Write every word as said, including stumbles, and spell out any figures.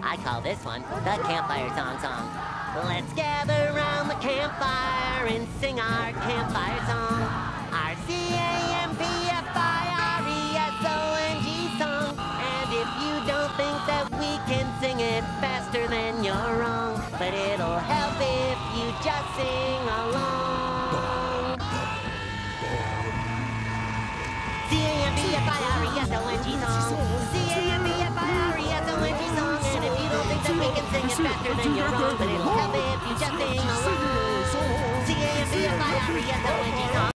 I call this one the campfire song song. Let's gather around the campfire and sing our campfire song. Our C A M P F I R E S O N G song. And if you don't think that we can sing it faster, then you're wrong. But it'll help if you just sing along. C A M P F I R E S O N G song. C A M P F I R E S O N G song. And if you don't think that we can sing it faster, then you're wrong. But it'll help if you just sing along. C A M P F I R E S O N G song.